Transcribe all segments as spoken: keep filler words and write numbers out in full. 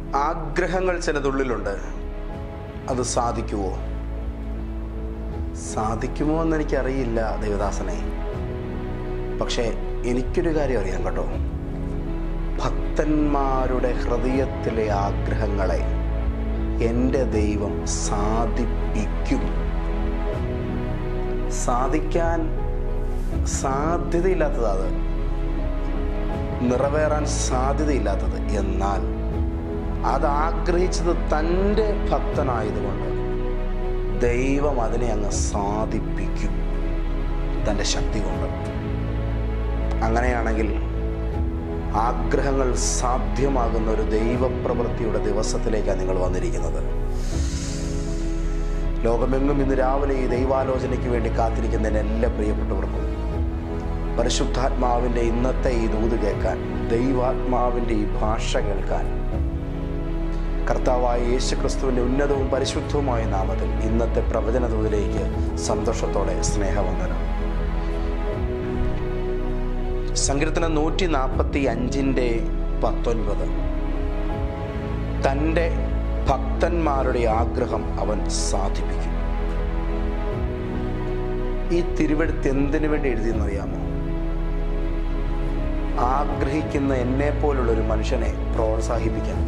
ആഗ്രഹങ്ങൾ ചിലതുള്ളിലുണ്ട്. അത് സാധിക്കുമോ സാധിക്കുമോ എന്ന് എനിക്കറിയില്ല ദേവദാസനെ. പക്ഷേ എനിക്കൊരു കാര്യം അറിയാം കേട്ടോ. ഭക്തന്മാരുടെ ഹൃദയത്തിലെ ആഗ്രഹങ്ങളെ എൻ്റെ ദൈവം സാധിപ്പിക്കും. സാധിക്കാൻ സാധ്യതയില്ലാത്തത്, അത് നിറവേറാൻ സാധ്യതയില്ലാത്തത്. എന്നാൽ അത് ആഗ്രഹിച്ചത് തൻ്റെ ഭക്തനായതുകൊണ്ട് ദൈവം അതിനെ അങ്ങ് സാധിപ്പിക്കും തൻ്റെ ശക്തി കൊണ്ട്. അങ്ങനെയാണെങ്കിൽ ആഗ്രഹങ്ങൾ സാധ്യമാകുന്ന ഒരു ദൈവപ്രവൃത്തിയുടെ ദിവസത്തിലേക്കാണ് നിങ്ങൾ വന്നിരിക്കുന്നത്. ലോകമെങ്ങും ഇന്ന് രാവിലെ ഈ ദൈവാലോചനയ്ക്ക് വേണ്ടി കാത്തിരിക്കുന്നതിന് എല്ലാ പ്രിയപ്പെട്ടവർക്കും പരിശുദ്ധാത്മാവിൻ്റെ ഇന്നത്തെ ഈ ദൂത് കേൾക്കാൻ, ദൈവാത്മാവിൻ്റെ ഈ ഭാഷ കേൾക്കാൻ കർത്താവായ യേശുക്രിസ്തുവിൻ്റെ ഉന്നതവും പരിശുദ്ധവുമായ നാമത്തിൽ ഇന്നത്തെ പ്രവചന ദൂതിലേക്ക് സന്തോഷത്തോടെ സ്നേഹവന്ദനം. സങ്കീർത്തനം നൂറ്റി നാൽപ്പത്തി അഞ്ചിൻ്റെ പത്തൊൻപത്. തൻ്റെ ഭക്തന്മാരുടെ ആഗ്രഹം അവൻ സാധിപ്പിക്കും. ഈ തിരുവെഴുത്ത് എന്തിനു വേണ്ടി എഴുതിയെന്നറിയാമോ? ആഗ്രഹിക്കുന്ന എന്നെ പോലുള്ളൊരു മനുഷ്യനെ പ്രോത്സാഹിപ്പിക്കാൻ.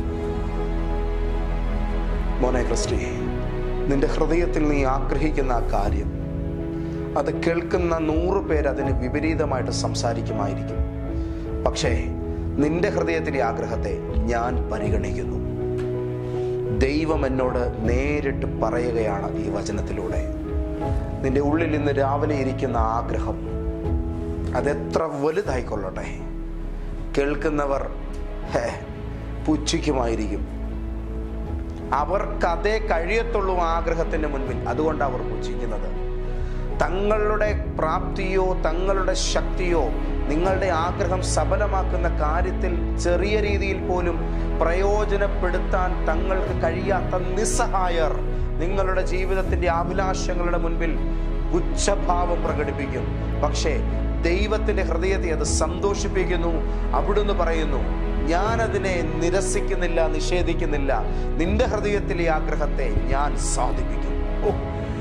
മോനെ ക്രിസ്റ്റി, നിന്റെ ഹൃദയത്തിൽ നീ ആഗ്രഹിക്കുന്ന ആ കാര്യം, അത് കേൾക്കുന്ന നൂറ് പേര് അതിന് വിപരീതമായിട്ട് സംസാരിക്കുമായിരിക്കും. പക്ഷേ നിന്റെ ഹൃദയത്തിലെ ആഗ്രഹത്തെ ഞാൻ പരിഗണിക്കുന്നു. ദൈവം എന്നോട് നേരിട്ട് പറയുകയാണ് ഈ വചനത്തിലൂടെ. നിന്റെ ഉള്ളിൽ ഇന്ന് രാവിലെ ഇരിക്കുന്ന ആഗ്രഹം അതെത്ര വലുതായിക്കൊള്ളട്ടെ, കേൾക്കുന്നവർ ഹേ പുച്ഛിക്കുമായിരിക്കും. അവർക്ക് അതേ കഴിയത്തുള്ളൂ ആഗ്രഹത്തിൻ്റെ മുൻപിൽ. അതുകൊണ്ട് അവർ പുച്ഛിക്കുന്നത്. തങ്ങളുടെ പ്രാപ്തിയോ തങ്ങളുടെ ശക്തിയോ നിങ്ങളുടെ ആഗ്രഹം സഫലമാക്കുന്ന കാര്യത്തിൽ ചെറിയ രീതിയിൽ പോലും പ്രയോജനപ്പെടുത്താൻ തങ്ങൾക്ക് കഴിയാത്ത നിസ്സഹായർ നിങ്ങളുടെ ജീവിതത്തിൻ്റെ അഭിലാഷങ്ങളുടെ മുൻപിൽ പുച്ഛഭാവം പ്രകടിപ്പിക്കും. പക്ഷേ ദൈവത്തിൻ്റെ ഹൃദയത്തെ അത് സന്തോഷിപ്പിക്കുന്നു. അവിടുന്ന് പറയുന്നു, ഞാനതിനെ നിരസിക്കുന്നില്ല, നിഷേധിക്കുന്നില്ല. നിന്റെ ഹൃദയത്തിലെ ആഗ്രഹത്തെ ഞാൻ സാധിപ്പിക്കും. ഓ,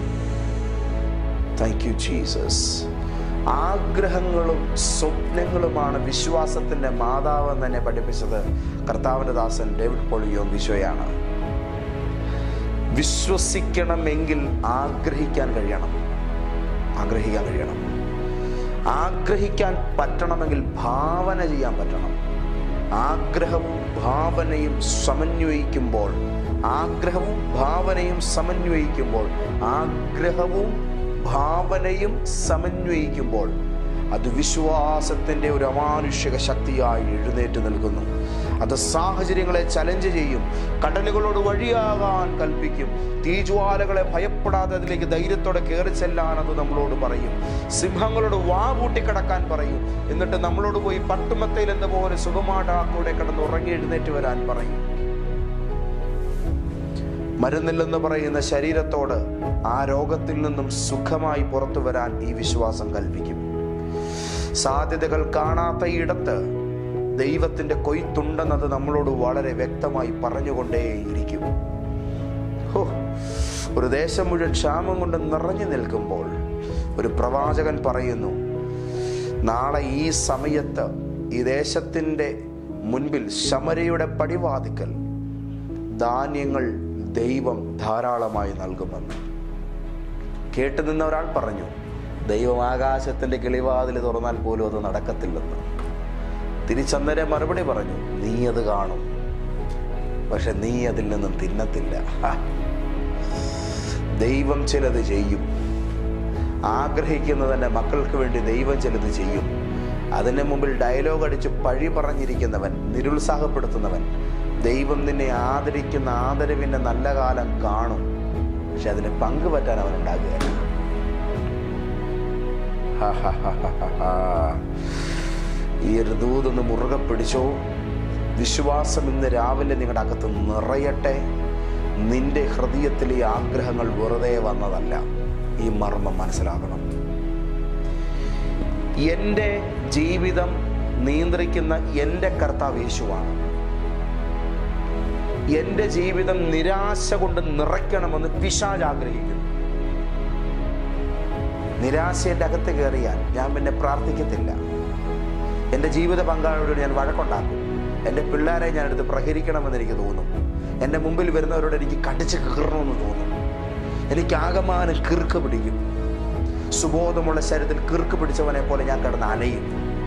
താങ്ക് യു ജീസസ്. ആഗ്രഹങ്ങളും സ്വപ്നങ്ങളുമാണ് വിശ്വാസത്തിൻ്റെ മാതാവ് എന്ന് തന്നെ പഠിപ്പിച്ചത് കർത്താവിൻ്റെ ദാസൻ ഡേവിഡ് പോൾ യോംബിശോയാണ്. വിശ്വസിക്കണമെങ്കിൽ ആഗ്രഹിക്കാൻ കഴിയണം. ആഗ്രഹിക്കാൻ കഴിയണം. ആഗ്രഹിക്കാൻ പറ്റണമെങ്കിൽ ഭാവന ചെയ്യാൻ പറ്റണം. ആഗ്രഹവും ഭാവനയും സമന്വയിക്കുമ്പോൾ ആഗ്രഹവും ഭാവനയും സമന്വയിക്കുമ്പോൾ ആഗ്രഹവും ഭാവനയും സമന്വയിക്കുമ്പോൾ അത് വിശ്വാസത്തിൻ്റെ ഒരു അമാനുഷിക ശക്തിയായി എഴുന്നേറ്റ് നിൽക്കുന്നു. അത് സാഹചര്യങ്ങളെ ചലഞ്ച് ചെയ്യും. കടലുകളോട് വഴിയാകാൻ കൽപ്പിക്കും. തീജ്വാലകളെ ഭയപ്പെടാതെ അതിലേക്ക് ധൈര്യത്തോടെ കയറി ചെല്ലാൻ അത് നമ്മളോട് പറയും. സിംഹങ്ങളോട് വാ പൂട്ടിക്കിടക്കാൻ പറയും. എന്നിട്ട് നമ്മളോട് പോയി പട്ടുമത്തയിൽ എന്ന പോലെ സുഖമാടാക്കൂടെ കിടന്ന് ഉറങ്ങി എഴുന്നേറ്റ് വരാൻ പറയും. മരുന്നില്ലെന്ന് പറയുന്ന ശരീരത്തോട് ആ രോഗത്തിൽ നിന്നും സുഖമായി പുറത്തു വരാൻ ഈ വിശ്വാസം കൽപ്പിക്കും. സാധ്യതകൾ കാണാത്ത ഇടത്ത് ദൈവത്തിൻ്റെ കൊയ്ത്തുണ്ടെന്നത് നമ്മളോട് വളരെ വ്യക്തമായി പറഞ്ഞുകൊണ്ടേയിരിക്കും. ഹോ, ഒരു ദേശം മുഴുവൻ ക്ഷാമം കൊണ്ട് നിറഞ്ഞു നിൽക്കുമ്പോൾ ഒരു പ്രവാചകൻ പറയുന്നു, നാളെ ഈ സമയത്ത് ഈ ദേശത്തിൻ്റെ മുൻപിൽ ശമര്യയുടെ പടിവാതിക്കൽ ധാന്യങ്ങൾ ദൈവം ധാരാളമായി നൽകുമെന്ന്. കേട്ടു നിന്ന ഒരാൾ പറഞ്ഞു, ദൈവം ആകാശത്തിൻ്റെ കിളിവാതിൽ തുറന്നാൽ പോലും അത് നടക്കത്തില്ലെന്ന്. തിരിച്ചന്നേരം മറുപടി പറഞ്ഞു, നീ അത് കാണും, പക്ഷെ നീ അതിൽ നിന്നും തിന്നത്തില്ല. ദൈവം ചിലത് ചെയ്യും. ആഗ്രഹിക്കുന്നതന്നെ മക്കൾക്ക് വേണ്ടി ദൈവം ചിലത് ചെയ്യും. അതിന് മുമ്പിൽ ഡയലോഗ് അടിച്ച് പഴി പറഞ്ഞിരിക്കുന്നവൻ, നിരുത്സാഹപ്പെടുത്തുന്നവൻ, ദൈവം നിന്നെ ആദരിക്കുന്ന ആദരവിൻ്റെ നല്ല കാലം കാണും, പക്ഷെ അതിന് പങ്കുപറ്റാൻ അവൻ ഉണ്ടാകുകയല്ല. ഈ ഒരു ദൂതൊന്ന് മുറുകെ പിടിച്ചോ. വിശ്വാസം ഇന്ന് രാവിലെ നിങ്ങളുടെ അകത്ത് നിറയട്ടെ. നിന്റെ ഹൃദയത്തിലെ ആഗ്രഹങ്ങൾ വെറുതെ വന്നതല്ല. ഈ മർമ്മം മനസ്സിലാക്കണം. എൻ്റെ ജീവിതം നിയന്ത്രിക്കുന്ന എൻ്റെ കർത്താവ് യേശുവാണ്. എൻ്റെ ജീവിതം നിരാശ കൊണ്ട് നിറയ്ക്കണമെന്ന് പിശാച് ആഗ്രഹിക്കുന്നു. നിരാശ എൻ്റെ അകത്ത് കയറിയാൽ ഞാൻ പിന്നെ പ്രാർത്ഥിക്കത്തില്ല. എൻ്റെ ജീവിത പങ്കാളിയോട് ഞാൻ വഴക്കുണ്ടാക്കും. എൻ്റെ പിള്ളേരെ ഞാൻ എടുത്ത് പ്രഹരിക്കണമെന്ന് എനിക്ക് തോന്നും. എൻ്റെ മുമ്പിൽ വരുന്നവരോട് എനിക്ക് കടിച്ച് കീറണമെന്ന് തോന്നും. എനിക്ക് ആകമാനം കിറുക്ക് പിടിക്കും. സുബോധമുള്ള ശരീരത്തിൽ കിറുക്ക് പിടിച്ചവനെ പോലെ ഞാൻ കിടന്ന് അലയും.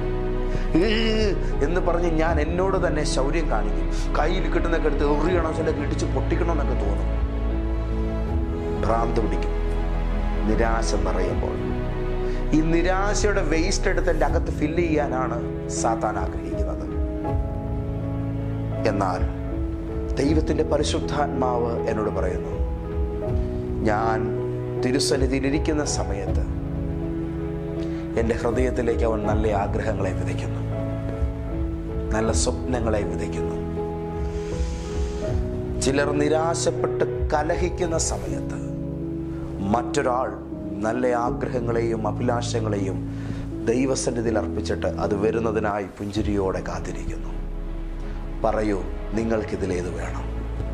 എന്ന് പറഞ്ഞ് ഞാൻ എന്നോട് തന്നെ ശൗര്യം കാണിക്കും. കയ്യിൽ കിട്ടുന്നൊക്കെ എടുത്ത് എറിയണം, ചില ഇടിച്ച് പൊട്ടിക്കണമെന്നൊക്കെ തോന്നും. ഭ്രാന്ത് പിടിക്കും നിരാശ നിറയുമ്പോൾ. ഈ നിരാശയുടെ വേസ്റ്റ് എടുത്ത് എൻ്റെ അകത്ത് ഫില്ല് ചെയ്യാനാണ് സാത്താൻ ആഗ്രഹിക്കുന്നത്. എന്നാൽ ദൈവത്തിൻ്റെ പരിശുദ്ധാത്മാവ് എന്നോട് പറയുന്നു, ഞാൻ തിരുസന്നിധിയിലിരിക്കുന്ന സമയത്ത് എൻ്റെ ഹൃദയത്തിലേക്ക് അവൻ നല്ല ആഗ്രഹങ്ങളെ വിതയ്ക്കുന്നു, നല്ല സ്വപ്നങ്ങളെ വിതയ്ക്കുന്നു. ചിലർ നിരാശപ്പെട്ട് കലഹിക്കുന്ന സമയത്ത് മറ്റൊരാൾ നല്ല ആഗ്രഹങ്ങളെയും അഭിലാഷങ്ങളെയും ദൈവസന്നിധിയിൽ അർപ്പിച്ചിട്ട് അത് വരുന്നതിനായി പുഞ്ചിരിയോടെ കാത്തിരിക്കുന്നു. പറയൂ, നിങ്ങൾക്കിതിലേത് വേണം?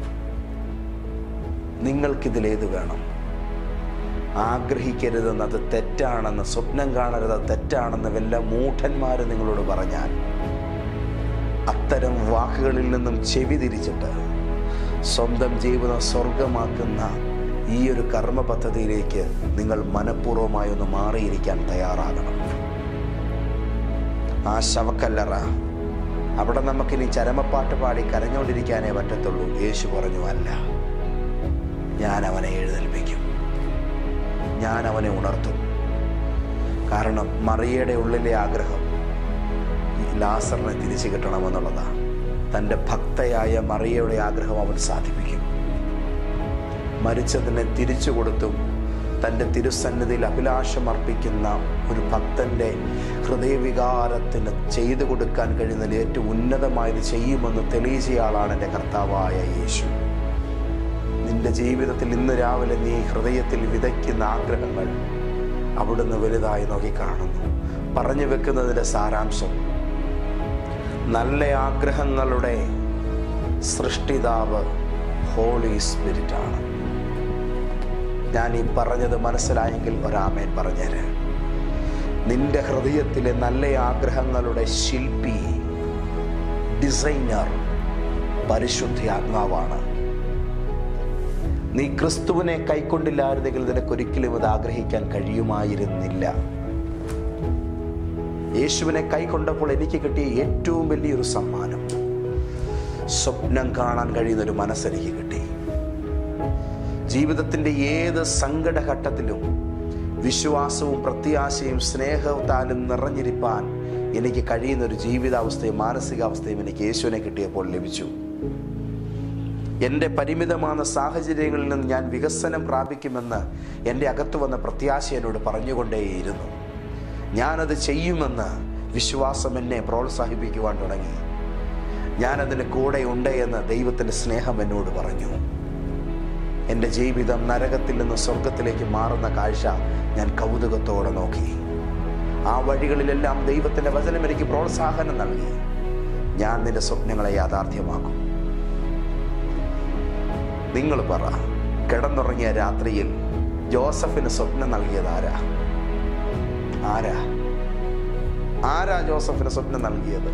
നിങ്ങൾക്കിതിലേത് വേണം? ആഗ്രഹിക്കരുതെന്ന്, അത് തെറ്റാണെന്ന്, സ്വപ്നം കാണരുത്, അത് തെറ്റാണെന്ന് വല്ല മൂഢന്മാര് നിങ്ങളോട് പറഞ്ഞാൽ അത്തരം വാക്കുകളിൽ നിന്നും ചെവി തിരിച്ചിട്ട് സ്വന്തം ജീവിതം സ്വർഗമാക്കുന്ന ഈ ഒരു കർമ്മ പദ്ധതിയിലേക്ക് നിങ്ങൾ മനഃപൂർവ്വമായി ഒന്ന് മാറിയിരിക്കാൻ തയ്യാറാകണം. ആ ശവക്കല്ലറ, അവിടെ നമുക്കിനി ചരമപ്പാട്ട് പാടി കരഞ്ഞുകൊണ്ടിരിക്കാനേ പറ്റത്തുള്ളൂ. യേശു പറഞ്ഞു, അല്ല, ഞാൻ അവനെ എഴുന്നേൽപ്പിക്കും, ഞാൻ അവനെ ഉണർത്തും. കാരണം മറിയയുടെ ഉള്ളിലെ ആഗ്രഹം ലാസറിനെ തിരിച്ചു കിട്ടണമെന്നുള്ളതാണ്. തൻ്റെ ഭക്തയായ മറിയയുടെ ആഗ്രഹം അവൻ സാധിപ്പിക്കും. മരിച്ചതിനെ തിരിച്ചു കൊടുത്തും തൻ്റെ തിരുസന്നിധിയിൽ അഭിലാഷം അർപ്പിക്കുന്ന ഒരു ഭക്തൻ്റെ ഹൃദയവികാരത്തിന് ചെയ്തു കൊടുക്കാൻ കഴിയുന്നതിൽ ഏറ്റവും ഉന്നതമായത് ചെയ്യുമെന്ന് തെളിയിച്ചയാളാണ് എൻ്റെ കർത്താവായ യേശു. നിന്റെ ജീവിതത്തിൽ ഇന്ന് രാവിലെ നീ ഹൃദയത്തിൽ വിതയ്ക്കുന്ന ആഗ്രഹങ്ങൾ അവിടുന്ന് വലുതായി നോക്കിക്കാണുന്നു. പറഞ്ഞു വെക്കുന്നതിൻ്റെ സാരാംശം, നല്ല ആഗ്രഹങ്ങളുടെ സൃഷ്ടിതാവ് ഹോളി സ്പിരിറ്റാണ്. ഞാൻ ഈ പറഞ്ഞത് മനസ്സിലായെങ്കിൽ ഒരാമേൻ പറഞ്ഞേര്. നിന്റെ ഹൃദയത്തിലെ നല്ല ആഗ്രഹങ്ങളുടെ ശില്പി, ഡിസൈനർ പരിശുദ്ധാത്മാവാണ്. നീ ക്രിസ്തുവിനെ കൈക്കൊണ്ടില്ലായിരുന്നെങ്കിൽ നിനക്കൊരിക്കലും അത് ആഗ്രഹിക്കാൻ കഴിയുമായിരുന്നില്ല. യേശുവിനെ കൈക്കൊണ്ടപ്പോൾ എനിക്ക് കിട്ടിയ ഏറ്റവും വലിയൊരു സമ്മാനം, സ്വപ്നം കാണാൻ കഴിയുന്നൊരു മനസ്സെനിക്ക് കിട്ടി. ജീവിതത്തിൻ്റെ ഏത് സങ്കടഘട്ടത്തിലും വിശ്വാസവും പ്രത്യാശയും സ്നേഹത്താലും നിറഞ്ഞിരിപ്പാൻ എനിക്ക് കഴിയുന്നൊരു ജീവിതാവസ്ഥയും മാനസികാവസ്ഥയും എനിക്ക് യേശുവിനെ കിട്ടിയപ്പോൾ ലഭിച്ചു. എൻ്റെ പരിമിതമായ സാഹചര്യങ്ങളിൽ നിന്ന് ഞാൻ വികസനം പ്രാപിക്കുമെന്ന് എൻ്റെ അകത്ത് വന്ന പ്രത്യാശ എന്നോട് പറഞ്ഞുകൊണ്ടേയിരുന്നു. ഞാനത് ചെയ്യുമെന്ന് വിശ്വാസം എന്നെ പ്രോത്സാഹിപ്പിക്കുവാൻ തുടങ്ങി. ഞാനതിന് കൂടെ ഉണ്ട് എന്ന് ദൈവത്തിൻ്റെ സ്നേഹം എന്നോട് പറഞ്ഞു. എൻ്റെ ജീവിതം നരകത്തിൽ നിന്ന് സ്വർഗത്തിലേക്ക് മാറുന്ന കാഴ്ച ഞാൻ കൗതുകത്തോടെ നോക്കി. ആ വഴികളിലെല്ലാം ദൈവത്തിൻ്റെ വചനം എനിക്ക് പ്രോത്സാഹനം നൽകി. ഞാൻ നിന്റെ സ്വപ്നങ്ങളെ യാഥാർത്ഥ്യമാക്കും. നിങ്ങൾ പറ, കിടന്നുറങ്ങിയ രാത്രിയിൽ ജോസഫിന് സ്വപ്നം നൽകിയത് ആരാ? ആരാ ആരാ ജോസഫിന് സ്വപ്നം നൽകിയത്?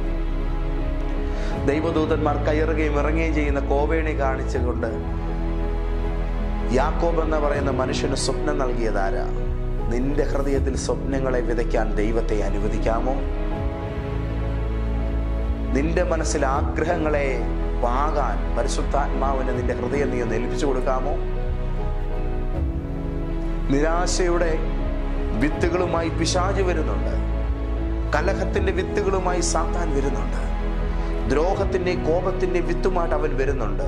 ദൈവദൂതന്മാർ കയറുകയും ഇറങ്ങുകയും ചെയ്യുന്ന കോവേണി കാണിച്ചുകൊണ്ട് യാക്കോബ് എന്ന് പറയുന്ന മനുഷ്യന് സ്വപ്നം നൽകിയതാരാ? നിന്റെ ഹൃദയത്തിൽ സ്വപ്നങ്ങളെ വിതയ്ക്കാൻ ദൈവത്തെ അനുവദിക്കാമോ? നിന്റെ മനസ്സിൽ ആഗ്രഹങ്ങളെ പാകാൻ പരിശുദ്ധാത്മാവിന് നിന്റെ ഹൃദയം നീ ഒന്ന് ഏൽപ്പിച്ചു കൊടുക്കാമോ? നിരാശയുടെ വിത്തുകളുമായി പിശാച് വരുന്നുണ്ട്. കലഹത്തിന്റെ വിത്തുകളുമായി സാത്താൻ വരുന്നുണ്ട്. ദ്രോഹത്തിന്റെ കോപത്തിന്റെ വിത്തുമായിട്ട് അവൻ വരുന്നുണ്ട്.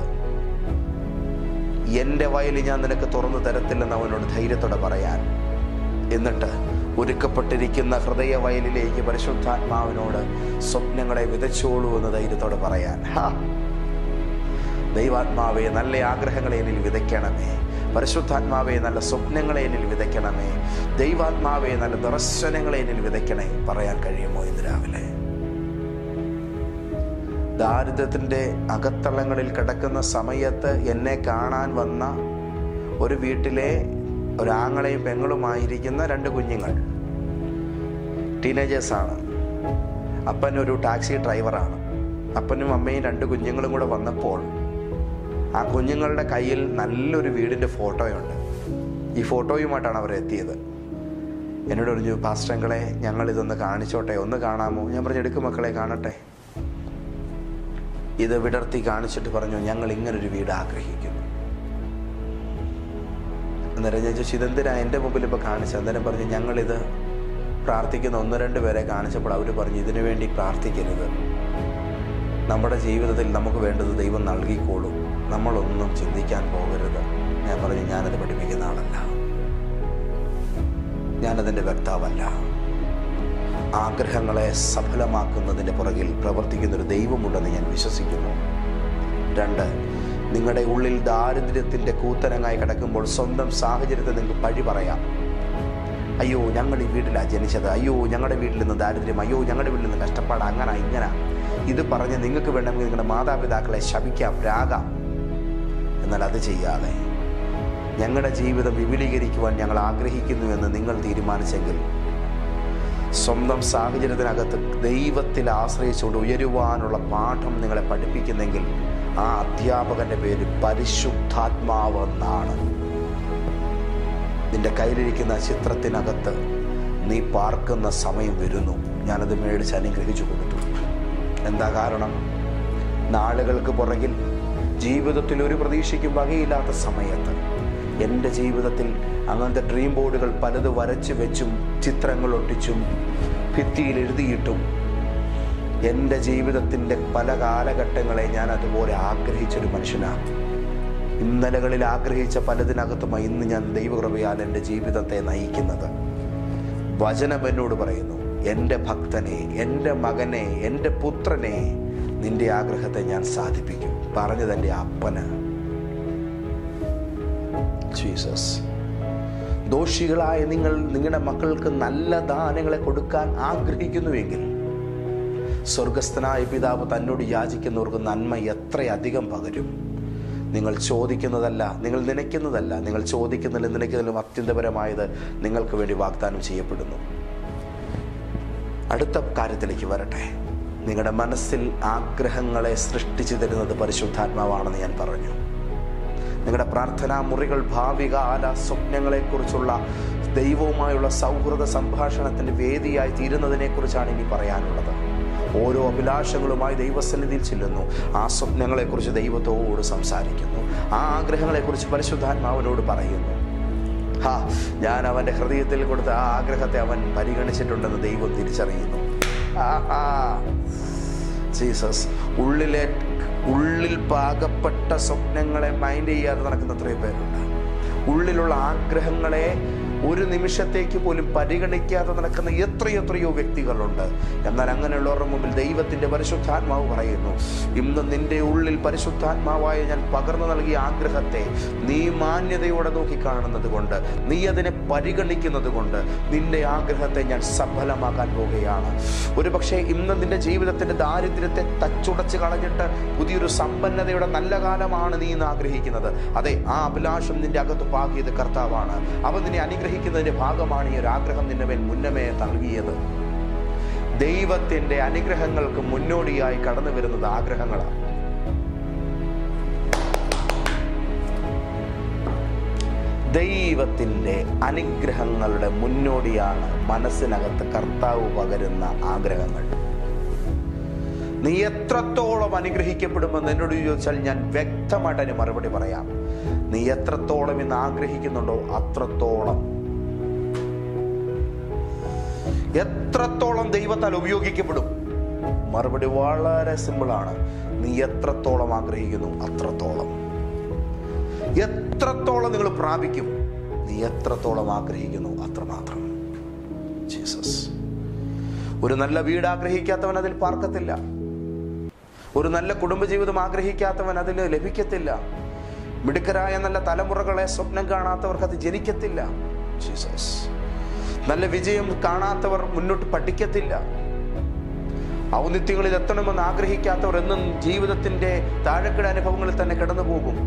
എൻ്റെ വയലിൽ ഞാൻ നിനക്ക് തുറന്നു തരത്തില്ലെന്ന് അവനോട് ധൈര്യത്തോടെ പറയാൻ, എന്നിട്ട് ഒരുക്കപ്പെട്ടിരിക്കുന്ന ഹൃദയ വയലിലേക്ക് പരിശുദ്ധാത്മാവിനോട് സ്വപ്നങ്ങളെ വിതച്ചോളൂ എന്ന് ധൈര്യത്തോടെ പറയാൻ. ഹാ, ദൈവാത്മാവെ, നല്ല ആഗ്രഹങ്ങളെ എന്നിൽ വിതയ്ക്കണമേ. പരിശുദ്ധാത്മാവെ, നല്ല സ്വപ്നങ്ങളെ എന്നിൽ വിതയ്ക്കണമേ. ദൈവാത്മാവെ, നല്ല ദർശനങ്ങളെ എന്നിൽ വിതയ്ക്കണേ പറയാൻ കഴിയുമോ ഇന്ന് രാവിലെ? ദാരിദ്ര്യത്തിൻ്റെ അകത്തളങ്ങളിൽ കിടക്കുന്ന സമയത്ത് എന്നെ കാണാൻ വന്ന ഒരു വീട്ടിലെ ഒരാങ്ങളെയും പെങ്ങളുമായിരിക്കുന്ന രണ്ട് കുഞ്ഞുങ്ങൾ, ടീനേജേഴ്സാണ്. അപ്പൻ ഒരു ടാക്സി ഡ്രൈവറാണ്. അപ്പനും അമ്മയും രണ്ട് കുഞ്ഞുങ്ങളും കൂടെ വന്നപ്പോൾ ആ കുഞ്ഞുങ്ങളുടെ കയ്യിൽ നല്ലൊരു വീടിൻ്റെ ഫോട്ടോയുണ്ട്. ഈ ഫോട്ടോയുമായിട്ടാണ് അവർ എത്തിയത്. എന്നോട് പറഞ്ഞു, പാസ്റ്റങ്ങളെ ഞങ്ങളിതൊന്ന് കാണിച്ചോട്ടെ, ഒന്ന് കാണാമോ? ഞാൻ പറഞ്ഞു, എടുക്കും മക്കളെ, കാണട്ടെ. ഇത് വിടർത്തി കാണിച്ചിട്ട് പറഞ്ഞു, ഞങ്ങൾ ഇങ്ങനൊരു വീട് ആഗ്രഹിക്കുന്നു. അന്നേരം ഞാൻ ചോദിച്ചു, ഇതെന്തിനാ എൻ്റെ മുമ്പിൽ ഇപ്പോൾ കാണിച്ചത്? അന്നേരം പറഞ്ഞു, ഞങ്ങളിത് പ്രാർത്ഥിക്കുന്ന ഒന്ന് രണ്ട് പേരെ കാണിച്ചപ്പോൾ അവർ പറഞ്ഞു, ഇതിനു വേണ്ടി പ്രാർത്ഥിക്കരുത്, നമ്മുടെ ജീവിതത്തിൽ നമുക്ക് വേണ്ടത് ദൈവം നൽകിക്കോളും, നമ്മളൊന്നും ചിന്തിക്കാൻ പോകരുത്. ഞാൻ പറഞ്ഞു, ഞാനത് പഠിപ്പിക്കുന്ന ആളല്ല, ഞാനതിൻ്റെ വക്താവല്ല. ആഗ്രഹങ്ങളെ സഫലമാക്കുന്നതിൻ്റെ പുറകിൽ പ്രവർത്തിക്കുന്നൊരു ദൈവമുണ്ടെന്ന് ഞാൻ വിശ്വസിക്കുന്നു. രണ്ട്, നിങ്ങളുടെ ഉള്ളിൽ ദാരിദ്ര്യത്തിൻ്റെ കൂത്തരങ്ങായി കിടക്കുമ്പോൾ സ്വന്തം സാഹചര്യത്തെ നിങ്ങൾക്ക് പഴി പറയാം. അയ്യോ, ഞങ്ങൾ ഈ വീട്ടിലാണ് ജനിച്ചത്, അയ്യോ ഞങ്ങളുടെ വീട്ടിൽ നിന്ന് ദാരിദ്ര്യം, അയ്യോ ഞങ്ങളുടെ വീട്ടിൽ നിന്ന് കഷ്ടപ്പാട്, അങ്ങനെ ഇങ്ങനെ ഇത് പറഞ്ഞ് നിങ്ങൾക്ക് വേണമെങ്കിൽ നിങ്ങളുടെ മാതാപിതാക്കളെ ശപിക്കാം, രാഗാം. എന്നാൽ അത് ചെയ്യാതെ ഞങ്ങളുടെ ജീവിതം വിപുലീകരിക്കുവാൻ ഞങ്ങൾ ആഗ്രഹിക്കുന്നുവെന്ന് നിങ്ങൾ തീരുമാനിച്ചെങ്കിൽ, സ്വന്തം സാഹചര്യത്തിനകത്ത് ദൈവത്തിൽ ആശ്രയിച്ചുകൊണ്ട് ഉയരുവാനുള്ള പാഠം നിങ്ങളെ പഠിപ്പിക്കുന്നെങ്കിൽ ആ അധ്യാപകന്റെ പേര് പരിശുദ്ധാത്മാവ് എന്നാണ്. നിന്റെ കയ്യിലിരിക്കുന്ന ചിത്രത്തിനകത്ത് നീ പാർക്കുന്ന സമയം വരുന്നു. ഞാനത് മേടിച്ച് അനുഗ്രഹിച്ചു കൊടുത്തു. എന്താ കാരണം? നാളുകൾക്ക് പുറകിൽ ജീവിതത്തിൽ ഒരു പ്രതീക്ഷയ്ക്കും വകയില്ലാത്ത സമയത്ത് എൻ്റെ ജീവിതത്തിൽ അങ്ങനത്തെ ഡ്രീം ബോർഡുകൾ പലത് വരച്ച് വെച്ചും ചിത്രങ്ങൾ ഒട്ടിച്ചും ഭിത്തിയിൽ എഴുതിയിട്ടും എൻ്റെ ജീവിതത്തിൻ്റെ പല കാലഘട്ടങ്ങളെ ഞാൻ അതുപോലെ ആഗ്രഹിച്ചൊരു മനുഷ്യനാണ്. ഇന്നലകളിൽ ആഗ്രഹിച്ച പലതിനകത്തുമായി ഇന്ന് ഞാൻ ദൈവകൃപയാൽ എൻ്റെ ജീവിതത്തെ നയിക്കുന്നത്. വചനം എന്നോട് പറയുന്നു, എൻ്റെ ഭക്തനെ, എൻ്റെ മകനെ, എൻ്റെ പുത്രനെ, നിന്റെ ആഗ്രഹത്തെ ഞാൻ സാധിപ്പിക്കും. പറഞ്ഞത് എൻ്റെ അപ്പന്. ജീസസ്. ദോഷികളായ നിങ്ങൾ നിങ്ങളുടെ മക്കൾക്ക് നല്ല ദാനങ്ങളെ കൊടുക്കാൻ ആഗ്രഹിക്കുന്നുവെങ്കിൽ സ്വർഗസ്ഥനായ പിതാവ് തന്നോട് യാചിക്കുന്നവർക്ക് നന്മ എത്രയധികം പകരും. നിങ്ങൾ ചോദിക്കുന്നതല്ല, നിങ്ങൾ നനയ്ക്കുന്നതല്ല, നിങ്ങൾ ചോദിക്കുന്നതിലും നനയ്ക്കുന്നതിലും അത്യന്തപരമായത് നിങ്ങൾക്ക് വേണ്ടി വാഗ്ദാനം ചെയ്യപ്പെടുന്നു. അടുത്ത കാര്യത്തിലേക്ക് വരട്ടെ. നിങ്ങളുടെ മനസ്സിൽ ആഗ്രഹങ്ങളെ സൃഷ്ടിച്ചു തരുന്നത് പരിശുദ്ധാത്മാവാണെന്ന് ഞാൻ പറഞ്ഞു. നിങ്ങളുടെ പ്രാർത്ഥനാ മുറികൾ ഭാവികാല സ്വപ്നങ്ങളെക്കുറിച്ചുള്ള ദൈവവുമായുള്ള സൗഹൃദ സംഭാഷണത്തിൻ്റെ വേദിയായി തീരുന്നതിനെക്കുറിച്ചാണ് ഇനി പറയാനുള്ളത്. ഓരോ അഭിലാഷങ്ങളുമായി ദൈവസന്നിധിയിൽ ചെല്ലുന്നു. ആ സ്വപ്നങ്ങളെക്കുറിച്ച് ദൈവത്തോട് സംസാരിക്കുന്നു. ആ ആഗ്രഹങ്ങളെക്കുറിച്ച് പരിശുദ്ധാത്മാവിനോട് പറയുന്നു. ഹാ, ഞാൻ അവൻ്റെ ഹൃദയത്തിൽ കൊടുത്ത ആ ആഗ്രഹത്തെ അവൻ പരിഗണിച്ചിട്ടുണ്ടെന്ന് ദൈവം തിരിച്ചറിയുന്നു. ആഹാ, ജീസസ്. ഉള്ളിലെ ഉള്ളിൽ പാകപ്പെട്ട സ്വപ്നങ്ങളെ മൈൻഡ് ചെയ്യാതെ നടക്കുന്ന എത്രയോ പേരുണ്ട്. ഉള്ളിലുള്ള ആഗ്രഹങ്ങളെ ഒരു നിമിഷത്തേക്ക് പോലും പരിഗണിക്കാതെ നടക്കുന്ന എത്രയെത്രയോ വ്യക്തികളുണ്ട്. എന്നാൽ അങ്ങനെയുള്ളവരുടെ മുമ്പിൽ ദൈവത്തിൻ്റെ പരിശുദ്ധാത്മാവ് പറയുന്നു, ഇന്ന് നിന്റെ ഉള്ളിൽ പരിശുദ്ധാത്മാവായ ഞാൻ പകർന്നു നൽകിയ ആഗ്രഹത്തെ നീ മാന്യതയോടെ നോക്കിക്കാണുന്നത് കൊണ്ട്, നീ അതിനെ പരിഗണിക്കുന്നത് കൊണ്ട് നിന്റെ ആഗ്രഹത്തെ ഞാൻ സഫലമാക്കാൻ പോവുകയാണ്. ഒരു പക്ഷേ ഇന്ന് നിന്റെ ജീവിതത്തിൻ്റെ ദാരിദ്ര്യത്തെ തച്ചുടച്ച് കളഞ്ഞിട്ട് പുതിയൊരു സമ്പന്നതയുടെ നല്ല കാലമാണ് നീ ഇന്ന് ആഗ്രഹിക്കുന്നത്. അതെ, ആ അഭിലാഷം നിന്റെ അകത്ത് പാകിയത് കർത്താവാണ്. അവൻ നിന്നെ അനുഗ്രഹിക്കുന്നതിന്റെ ഭാഗമാണ് ഈ ഒരു ആഗ്രഹം നിന്റെ മേൽ മുന്നമേ നൽകിയത്. ദൈവത്തിന്റെ അനുഗ്രഹങ്ങൾക്ക് മുന്നോടിയായി കടന്നു വരുന്നത് ആഗ്രഹങ്ങളാണ്. ദൈവത്തിന്റെ അനുഗ്രഹങ്ങളുടെ മുന്നോടിയാണ് മനസ്സിനകത്ത് കർത്താവ് പകരുന്ന ആഗ്രഹങ്ങൾ. നീ എത്രത്തോളം അനുഗ്രഹിക്കപ്പെടുമെന്ന് എന്നോട് ചോദിച്ചാൽ ഞാൻ വ്യക്തമായിട്ട് അതിന് മറുപടി പറയാം. നീ എത്രത്തോളം ഇന്ന് ആഗ്രഹിക്കുന്നുണ്ടോ അത്രത്തോളം, എത്രത്തോളം ദൈവത്താൽ ഉപയോഗിക്കപ്പെടും. മറുപടി വളരെ സിമ്പിളാണ്. നീ എത്രത്തോളം ആഗ്രഹിക്കുന്നു അത്രത്തോളം. എത്രത്തോളം നിങ്ങൾ പ്രാപിക്കും, നീ എത്രത്തോളം ആഗ്രഹിക്കുന്നു അത്രമാത്രം. ജീസസ്. ഒരു നല്ല വീട് ആഗ്രഹിക്കാത്തവൻ അതിൽ പാർക്കത്തില്ല. ഒരു നല്ല കുടുംബജീവിതം ആഗ്രഹിക്കാത്തവൻ അതിൽ ലഭിക്കത്തില്ല. മിടുക്കരായ നല്ല തലമുറകളെ സ്വപ്നം കാണാത്തവർക്ക് അത് ജനിക്കത്തില്ല. ജീസസ്. നല്ല വിജയം കാണാത്തവർ മുന്നോട്ട് പഠിക്കത്തില്ല. ഔന്നിത്യങ്ങളിൽ എത്തണമെന്ന് ആഗ്രഹിക്കാത്തവർ എന്നും ജീവിതത്തിന്റെ താഴെക്കിട അനുഭവങ്ങളിൽ തന്നെ കിടന്നു പോകും.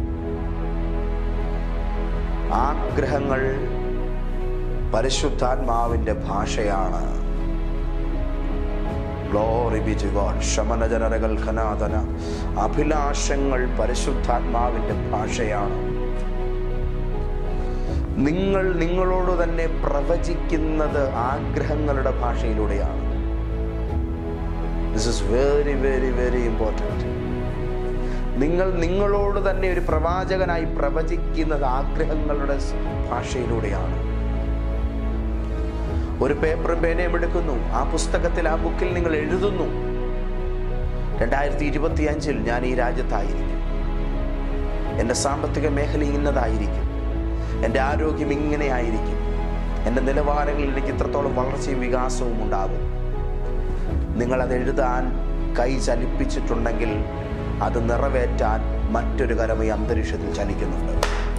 ആഗ്രഹങ്ങൾ പരിശുദ്ധാത്മാവിന്റെ ഭാഷയാണ്. Glory be to God. ശമനജനരകൾ ഖനാദന. അഭിലാഷങ്ങൾ പരിശുദ്ധാത്മാവിന്റെ ഭാഷയാണ്. നിങ്ങൾ നിങ്ങളോട് തന്നെ പ്രവചിക്കുന്നത് ആഗ്രഹങ്ങളുടെ ഭാഷയിലൂടെയാണ്. This is very very very important. നിങ്ങൾ നിങ്ങളോട് തന്നെ ഒരു പ്രവാചകനായി പ്രവചിക്കുന്നത് ആഗ്രഹങ്ങളുടെ ഭാഷയിലൂടെയാണ്. ഒരു പേപ്പറും പേനയും എടുക്കുന്നു, ആ പുസ്തകത്തിൽ, ആ ബുക്കിൽ നിങ്ങൾ എഴുതുന്നു, രണ്ടായിരത്തി ഇരുപത്തി അഞ്ചിൽ ഞാൻ ഈ രാജ്യത്തായിരിക്കും, എൻ്റെ സാമ്പത്തിക മേഖല ഇന്നതായിരിക്കും, എൻ്റെ ആരോഗ്യം ഇങ്ങനെയായിരിക്കും, എൻ്റെ നിലവാരങ്ങളിൽ എനിക്ക് ഇത്രത്തോളം വളർച്ചയും വികാസവും ഉണ്ടാകും. നിങ്ങളത് എഴുതാൻ കൈ ചലിപ്പിച്ചിട്ടുണ്ടെങ്കിൽ അത് നിറവേറ്റാൻ മറ്റൊരു കരം ഈ അന്തരീക്ഷത്തിൽ ചലിക്കുന്നുണ്ട്.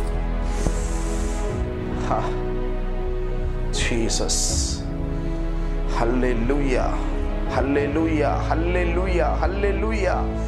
Jesus, hallelujah, hallelujah, hallelujah, hallelujah.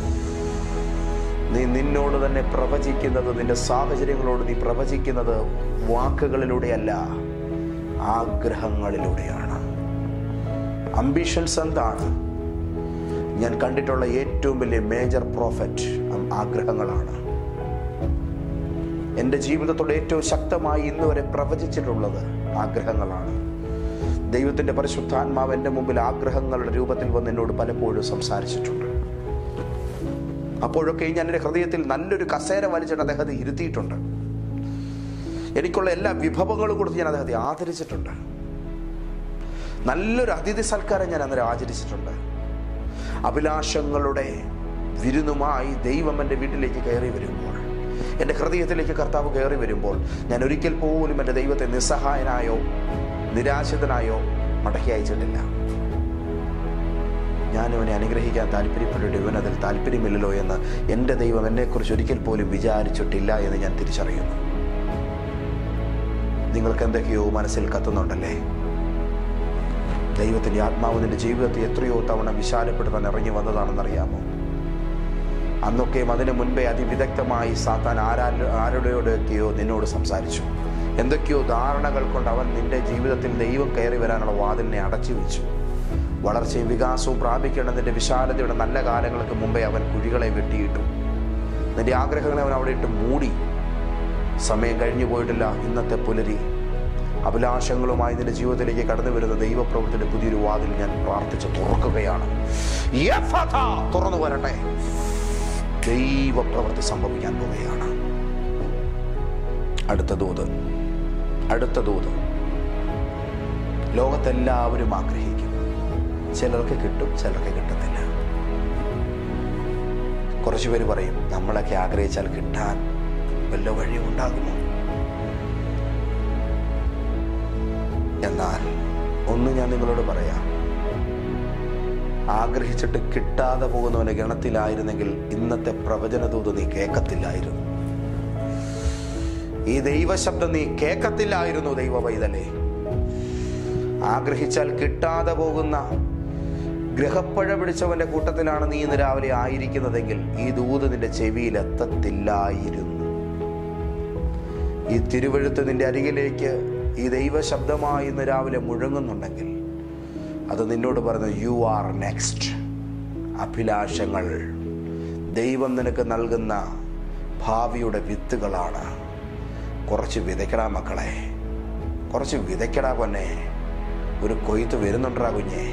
നീ നിന്നോട് തന്നെ പ്രവചിക്കുന്നത്, നിന്റെ സാഹചര്യങ്ങളോട് നീ പ്രവചിക്കുന്നത് വാക്കുകളിലൂടെയല്ല, ആഗ്രഹങ്ങളിലൂടെയാണ്. അംബിഷൻസ് എന്താണ്? ഞാൻ കണ്ടിട്ടുള്ള ഏറ്റവും വലിയ മേജർ പ്രോഫറ്റ് ആഗ്രഹങ്ങളാണ്. എൻ്റെ ജീവിതത്തോട് ഏറ്റവും ശക്തമായി ഇന്ന് വരെ പ്രവചിച്ചിട്ടുള്ളത് ആഗ്രഹങ്ങളാണ്. ദൈവത്തിൻ്റെ പരിശുദ്ധാത്മാവ് എൻ്റെ മുമ്പിൽ ആഗ്രഹങ്ങളുടെ രൂപത്തിൽ വന്ന് എന്നോട് പലപ്പോഴും സംസാരിച്ചിട്ടുണ്ട്. അപ്പോഴൊക്കെ ഞാൻ എൻ്റെ ഹൃദയത്തിൽ നല്ലൊരു കസേര വലിച്ചിട്ട് അദ്ദേഹത്തെ ഇരുത്തിയിട്ടുണ്ട്. എനിക്കുള്ള എല്ലാ വിഭവങ്ങളും കൊടുത്ത് ഞാൻ അദ്ദേഹത്തെ ആദരിച്ചിട്ടുണ്ട്. നല്ലൊരു അതിഥി സൽക്കാരം ഞാൻ അന്നേരം ആചരിച്ചിട്ടുണ്ട്. അഭിലാഷങ്ങളുടെ വിരുന്നുമായി ദൈവം എൻ്റെ വീട്ടിലേക്ക് കയറി വരുമ്പോൾ, എൻ്റെ ഹൃദയത്തിലേക്ക് കർത്താവ് കയറി വരുമ്പോൾ, ഞാൻ ഒരിക്കൽ പോലും എൻ്റെ ദൈവത്തെ നിസ്സഹായനായോ നിരാശിതനായോ മടക്കി അയച്ചിട്ടില്ല. ഞാനിവനെ അനുഗ്രഹിക്കാൻ താല്പര്യപ്പെട്ടിട്ട് ഇവനതിൽ താല്പര്യമില്ലല്ലോ എന്ന് എൻ്റെ ദൈവം എന്നെക്കുറിച്ച് ഒരിക്കൽ പോലും വിചാരിച്ചിട്ടില്ല എന്ന് ഞാൻ തിരിച്ചറിയുന്നു. നിങ്ങൾക്ക് എന്തൊക്കെയോ മനസ്സിൽ കത്തുന്നുണ്ടല്ലേ? ദൈവത്തിൻ്റെ ആത്മാവ് നിന്റെ ജീവിതത്തെ എത്രയോ തവണ വിശാലപ്പെടുത്താൻ ഇറങ്ങി വന്നതാണെന്നറിയാമോ? അന്നൊക്കെയും അതിനു മുൻപേ അതിവിദഗ്ധമായി സാത്താൻ ആരാ ആരുടെയോടൊക്കെയോ നിന്നോട് സംസാരിച്ചു. എന്തൊക്കെയോ ധാരണകൾ കൊണ്ട് അവൻ നിന്റെ ജീവിതത്തിൽ ദൈവം കയറി വരാനുള്ള വാതിലിനെ അടച്ചു വെച്ചു. വളർച്ചയും വികാസവും പ്രാപിക്കേണ്ട നിന്റെ വിശാലതയുടെ നല്ല കാലങ്ങൾക്ക് മുമ്പേ അവൻ കുഴികളെ വെട്ടിയിട്ടു. നിന്റെ ആഗ്രഹങ്ങളെ അവൻ അവിടെ ഇട്ട് മൂടി. സമയം കഴിഞ്ഞു പോയിട്ടില്ല. ഇന്നത്തെ പുലരി അഭിലാഷങ്ങളുമായി നിന്റെ ജീവിതത്തിലേക്ക് കടന്നു വരുന്ന ദൈവപ്രവൃത്തിയുടെ പുതിയൊരു വാതിൽ ഞാൻ പ്രാർത്ഥിച്ച് തുറക്കുകയാണ്. തുറന്നു വരട്ടെ. ദൈവപ്രവൃത്തി സംഭവിക്കാൻ പോവുകയാണ്. അടുത്ത ദൂത്, അടുത്ത ദൂത്. ലോകത്തെല്ലാവരും ആഗ്രഹിക്കും. ചിലർക്ക് കിട്ടും, ചിലർക്ക് കിട്ടത്തില്ല. കുറച്ചു പേര് പറയും, നമ്മളൊക്കെ ആഗ്രഹിച്ചാൽ കിട്ടാൻ വല്ല വഴിയും ഉണ്ടാകുമോ? എന്നാൽ ഒന്ന് ഞാൻ നിങ്ങളോട് പറയാം, ആഗ്രഹിച്ചിട്ട് കിട്ടാതെ പോകുന്നവന്റെ ഗണത്തിലായിരുന്നെങ്കിൽ ഇന്നത്തെ പ്രവചനദൂത് നീ കേൾക്കത്തില്ലായിരുന്നു. ഈ ദൈവശബ്ദം നീ കേൾക്കത്തില്ലായിരുന്നു. ദൈവ പൈതലേ, ആഗ്രഹിച്ചാൽ കിട്ടാതെ പോകുന്ന ഗ്രഹപ്പഴ പിടിച്ചവന്റെ കൂട്ടത്തിലാണ് നീ ഇന്ന് രാവിലെ ആയിരിക്കുന്നതെങ്കിൽ ഈ ദൂത് നിന്റെ ചെവിയിൽ എത്തത്തില്ലായിരുന്നു. ഈ തിരുവെഴുത്ത് നിന്റെ അരികിലേക്ക് ഈ ദൈവശബ്ദമായി ഇന്ന് രാവിലെ മുഴങ്ങുന്നുണ്ടെങ്കിൽ അത് നിന്നോട് പറഞ്ഞു, യു ആർ നെക്സ്റ്റ്. അഭിലാഷങ്ങൾ ദൈവം നിനക്ക് നൽകുന്ന ഭാവിയുടെ വിത്തുകളാണ്. കുറച്ച് വിതയ്ക്കടാ മക്കളെ, കുറച്ച് വിതയ്ക്കടാ പൊന്നെ. ഒരു കൊയ്ത്ത് വരുന്നുണ്ടാ കുഞ്ഞേ.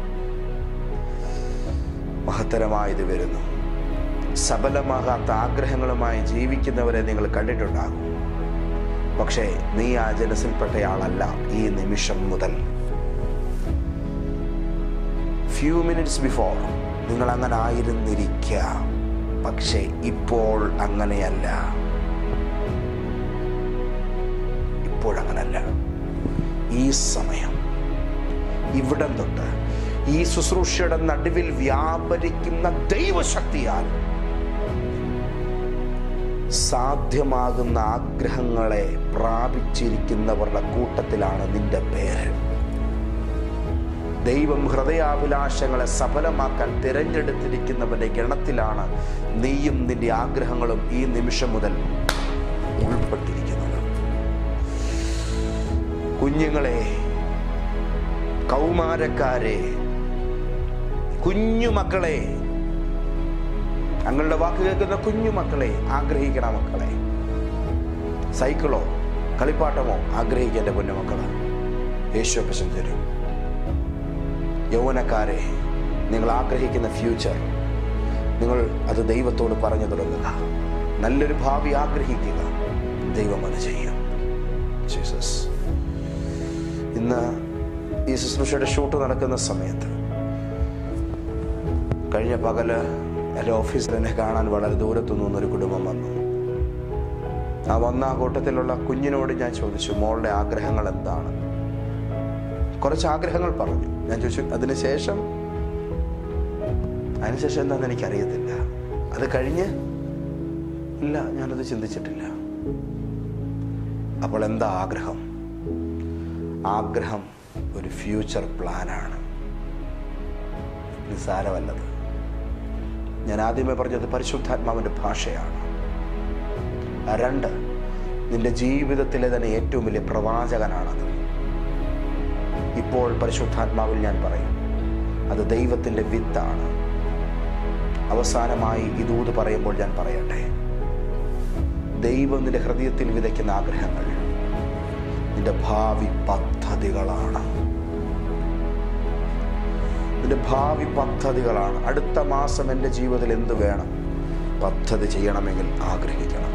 മഹത്തരമായത് വരുന്നു. സബലമാകാത്ത ആഗ്രഹങ്ങളുമായി ജീവിക്കുന്നവരെ നിങ്ങൾ കണ്ടിട്ടുണ്ടാകും. പക്ഷേ നീ ആ ജനസിൽപ്പെട്ടയാളല്ല. ഈ നിമിഷം മുതൽ ഫ്യൂ മിനിറ്റ്സ് ബിഫോർ നിങ്ങൾ അങ്ങനെ ആയിരുന്നിരിക്കാം. പക്ഷേ ഇപ്പോൾ അങ്ങനെയല്ല. ഇപ്പോഴങ്ങനല്ല. ഈ സമയം ഇവിടം തൊട്ട് ഈ ശുശ്രൂഷയുടെ നടുവിൽ വ്യാപരിക്കുന്ന ദൈവശക്തിയാൽ സാധ്യമാകുന്ന ആഗ്രഹങ്ങളെ പ്രാപിച്ചിരിക്കുന്നവരുടെ കൂട്ടത്തിലാണ് നിന്റെ പേര്. ദൈവം ഹൃദയാഭിലാഷങ്ങളെ സഫലമാക്കാൻ തിരഞ്ഞെടുത്തിരിക്കുന്നവന്റെ ഗണത്തിലാണ് നീയും നിന്റെ ആഗ്രഹങ്ങളും ഈ നിമിഷം മുതൽ ഉൾപ്പെട്ടിരിക്കുന്നത്. കുഞ്ഞുങ്ങളെ, കൗമാരക്കാരെ, കുഞ്ഞുമക്കളെ, ഞങ്ങളുടെ വാക്ക് കേൾക്കുന്ന കുഞ്ഞുമക്കളെ, ആഗ്രഹിക്കണം മക്കളെ. സൈക്കിളോ കളിപ്പാട്ടമോ ആഗ്രഹിക്കേണ്ട കുഞ്ഞുമക്കള് യേശു പ്രശ്നം തരും. യൗവനക്കാരെ, നിങ്ങൾ ആഗ്രഹിക്കുന്ന ഫ്യൂച്ചർ നിങ്ങൾ അത് ദൈവത്തോട് പറഞ്ഞു തുടങ്ങുക. നല്ലൊരു ഭാവി ആഗ്രഹിക്കുക, ദൈവം അത് ചെയ്യും. ജീസസ്. ഇന്ന് ഈ ശുശ്രൂഷയുടെ ഷൂട്ട് നടക്കുന്ന സമയത്ത് കഴിഞ്ഞ പകല് എൻ്റെ ഓഫീസിൽ എന്നെ കാണാൻ വളരെ ദൂരത്തു നിന്നൊരു കുടുംബം വന്നു. ആ വന്ന ആ കൂട്ടത്തിലുള്ള കുഞ്ഞിനോട് ഞാൻ ചോദിച്ചു, മോളുടെ ആഗ്രഹങ്ങൾ എന്താണ്? കുറച്ച് ആഗ്രഹങ്ങൾ പറഞ്ഞു. ഞാൻ ചോദിച്ചു, അതിനുശേഷം അതിനുശേഷം എന്താണെന്ന് എനിക്കറിയത്തില്ല. അത് കഴിഞ്ഞ് ഇല്ല, ഞാനത് ചിന്തിച്ചിട്ടില്ല. അപ്പോൾ എന്താ ആഗ്രഹം? ആഗ്രഹം ഒരു ഫ്യൂച്ചർ പ്ലാനാണ്, നിസ്സാരമല്ലത്. ഞാൻ ആദ്യമേ പറഞ്ഞത് പരിശുദ്ധാത്മാവിൻ്റെ ഭാഷയാണ്. രണ്ട്, നിന്റെ ജീവിതത്തിലെ തന്നെ ഏറ്റവും വലിയ പ്രവാചകനാണത്. ഇപ്പോൾ പരിശുദ്ധാത്മാവിൽ ഞാൻ പറയും, അത് ദൈവത്തിൻ്റെ വിത്താണ്. അവസാനമായി ഇതൂത് പറയുമ്പോൾ ഞാൻ പറയട്ടെ, ദൈവം നിന്റെ ഹൃദയത്തിൽ വിതയ്ക്കുന്ന ആഗ്രഹങ്ങൾ നിന്റെ ഭാവി പദ്ധതികളാണ്. നിന്റെ ഭാവി പദ്ധതികളാണ്. അടുത്ത മാസം എൻ്റെ ജീവിതത്തിൽ എന്ത് വേണം? പദ്ധതി ചെയ്യണമെങ്കിൽ ആഗ്രഹിക്കണം.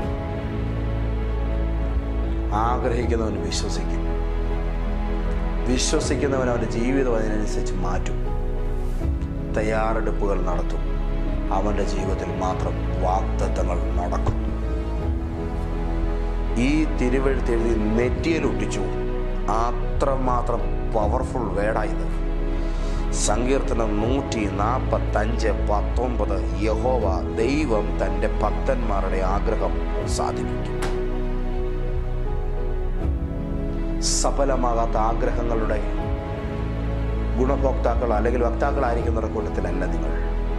ആഗ്രഹിക്കുന്നവൻ വിശ്വസിക്കും. വിശ്വസിക്കുന്നവൻ അവൻ്റെ ജീവിതം അതിനനുസരിച്ച് മാറ്റും, തയ്യാറെടുപ്പുകൾ നടത്തും. അവൻ്റെ ജീവിതത്തിൽ മാത്രം വാഗ്ദത്തങ്ങൾ നടക്കും. ഈ തിരുവെഴുത്തെഴുതി നെറ്റിയിലൊട്ടിച്ചു. അത്രമാത്രം പവർഫുൾ വേർഡായത്. സങ്കീർത്തനം നൂറ്റി നാൽപ്പത്തഞ്ച് പത്തൊമ്പത് യഹോവ ദൈവം തൻ്റെ ഭക്തന്മാരുടെ ആഗ്രഹം സാധിപ്പിക്കും. സഫലമാകാത്ത ആഗ്രഹങ്ങളുടെ ഗുണഭോക്താക്കൾ അല്ലെങ്കിൽ വക്താക്കളായിരിക്കുന്നവരുടെ കൂട്ടത്തിലല്ല നിങ്ങൾ.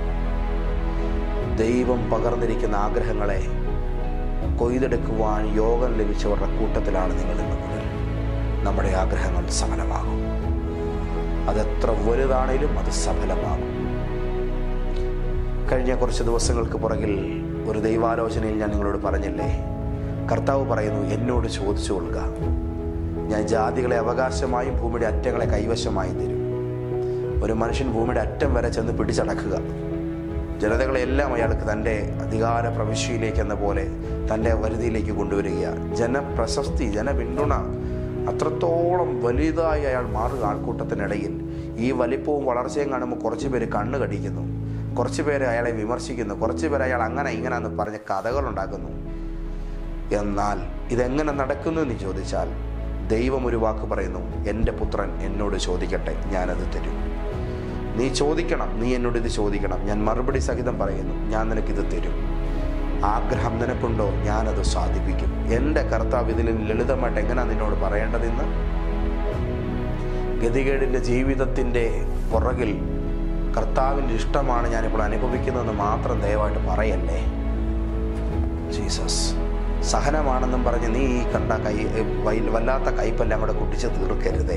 ദൈവം പകർന്നിരിക്കുന്ന ആഗ്രഹങ്ങളെ കൊയ്തെടുക്കുവാൻ യോഗം ലഭിച്ചവരുടെ കൂട്ടത്തിലാണ് നിങ്ങൾ ഇന്ന് മുതൽ. നമ്മുടെ ആഗ്രഹങ്ങൾ സഫലമാകും. അതെത്ര വലുതാണേലും അത് സഫലമാകും. കഴിഞ്ഞ കുറച്ച് ദിവസങ്ങൾക്ക് പുറകിൽ ഒരു ദൈവാലോചനയിൽ ഞാൻ നിങ്ങളോട് പറഞ്ഞില്ലേ, കർത്താവ് പറയുന്നു, എന്നോട് ചോദിച്ചു കൊള്ളുക, ഞാൻ ജാതികളെ അവകാശമായും ഭൂമിയുടെ അറ്റങ്ങളെ കൈവശമായും തരും. ഒരു മനുഷ്യൻ ഭൂമിയുടെ അറ്റം വരെ ചെന്ന് പിടിച്ചടക്കുക, ജനതകളെല്ലാം അയാൾക്ക് തൻ്റെ അധികാര പ്രവിശ്യയിലേക്ക് എന്ന പോലെ തൻ്റെ വരുതിയിലേക്ക് കൊണ്ടുവരിക. ജനപ്രശസ്തി, ജനപിന്തുണ അത്രത്തോളം വലുതായി അയാൾ മാറുക. ആൾക്കൂട്ടത്തിനിടയിൽ ഈ വലിപ്പവും വളർച്ചയും കാണുമ്പോൾ കുറച്ച് പേര് കണ്ണ് കടിക്കുന്നു, കുറച്ച് പേര് അയാളെ വിമർശിക്കുന്നു, കുറച്ച് പേര് അയാൾ അങ്ങനെ ഇങ്ങനെ എന്ന് പറഞ്ഞ് കഥകളുണ്ടാക്കുന്നു. എന്നാൽ ഇതെങ്ങനെ നടക്കുന്നു എന്ന് ചോദിച്ചാൽ, ദൈവം ഒരു വാക്ക് പറയുന്നു, എൻ്റെ പുത്രൻ എന്നോട് ചോദിക്കട്ടെ, ഞാനത് തരും. നീ ചോദിക്കണം, നീ എന്നോട് ഇത് ചോദിക്കണം, ഞാൻ മറുപടി സഹിതം പറയുന്നു, ഞാൻ നിനക്കിത് തരും. ആഗ്രഹം നിനക്കുണ്ടോ? ഞാനത് സാധിപ്പിക്കും. എൻ്റെ കർത്താവ് ഇതിൽ ലളിതമായിട്ട് എങ്ങനെയാണ് നിന്നോട് പറയേണ്ടതെന്ന്. ഗതികേടിൻ്റെ ജീവിതത്തിൻ്റെ പുറകിൽ കർത്താവിൻ്റെ ഇഷ്ടമാണ് ഞാനിപ്പോൾ അനുഭവിക്കുന്നതെന്ന് മാത്രം ദയവായിട്ട് പറയല്ലേ. ജീസസ്. സഹനമാണെന്നും പറഞ്ഞ് നീ ഈ കണ്ട കൈ വല്ലാത്ത കയ്പെല്ലാം കൂടെ കുട്ടിച്ച് തീർക്കരുതേ.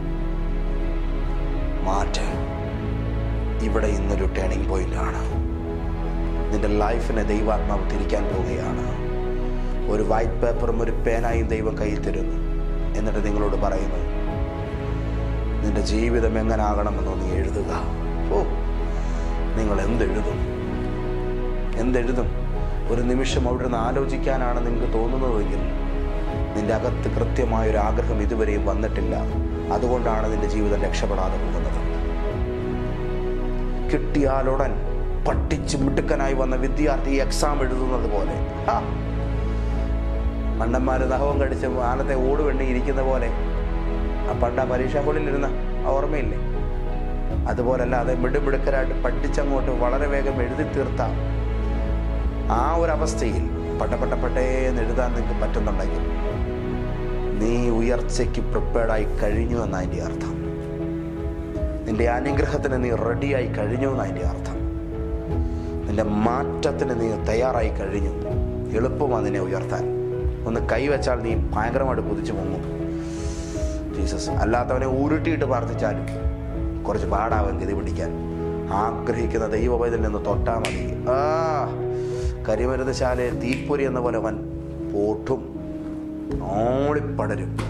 മാറ്റ്. ഇവിടെ ഇന്നൊരു ടേണിംഗ് പോയിന്റാണ്. നിന്റെ ലൈഫിനെ ദൈവാത്മാവ് തിരിക്കാൻ പോവുകയാണ്. ഒരു വൈറ്റ് പേപ്പറും ഒരു പേനായും ദൈവം കയ്യിൽ തരുന്നു. എന്നിട്ട് നിങ്ങളോട് പറയുന്നു, നിന്റെ ജീവിതം എങ്ങനെ ആകണമെന്നോ നീ എഴുതുക. ഓ, നിങ്ങൾ എന്തെഴുതും? എന്തെഴുതും? ഒരു നിമിഷം അവിടെ നിന്ന് ആലോചിക്കാനാണ് നിങ്ങൾക്ക് തോന്നുന്നതെങ്കിൽ നിന്റെ അകത്ത് കൃത്യമായൊരു ആഗ്രഹം ഇതുവരെയും വന്നിട്ടില്ല. അതുകൊണ്ടാണ് നിന്റെ ജീവിതം രക്ഷപ്പെടാതെ പോകുന്നത്. കിട്ടിയാലുടൻ പഠിച്ച് മിടുക്കനായി വന്ന വിദ്യാർത്ഥി എക്സാം എഴുതുന്നത് പോലെ, മണ്ണന്മാര് നഖവും കടിച്ച് ആനത്തെ ഓടുവെണ്ണി ഇരിക്കുന്ന പോലെ, ആ പണ്ട് ആ പരീക്ഷാ ഹോളിലിരുന്ന ഓർമ്മയില്ലേ? അതുപോലല്ലാതെ മിടുമിടുക്കരായിട്ട് പഠിച്ചങ്ങോട്ട് വളരെ വേഗം എഴുതി തീർത്ത ആ ഒരവസ്ഥയിൽ പട്ടപ്പെട്ടപ്പെട്ടേന്ന് എഴുതാൻ നിങ്ങൾക്ക് പറ്റുന്നുണ്ടെങ്കിൽ നീ ഉയർച്ചയ്ക്ക് പ്രിപ്പയർഡായി കഴിഞ്ഞു എന്നതിൻ്റെ അർത്ഥം. നിന്റെ അനുഗ്രഹത്തിന് നീ റെഡിയായി കഴിഞ്ഞു എന്നതിൻ്റെ അർത്ഥം. നിന്റെ മാറ്റത്തിന് നീ തയ്യാറായി കഴിഞ്ഞു. എളുപ്പമാണ് നിന്നെ ഉയർത്താൻ. ഒന്ന് കൈവച്ചാൽ നീ ഭയങ്കരമായിട്ട് കുതിച്ചു പൊങ്ങും ജീസസ്. അല്ലാത്തവനെ ഉരുട്ടിയിട്ട് പ്രാർത്ഥിച്ചാലും കുറച്ച് പാടാവും ഗതി പിടിക്കാൻ. ആഗ്രഹിക്കുന്ന ദൈവവൈതൽ നിന്ന് തൊട്ടാൽ മതി. ആ കരിമരുന്ന് ശാലയിൽ തീപ്പൊരി എന്ന പോലെ അവൻ പോട്ടും ഓളിപ്പടരും.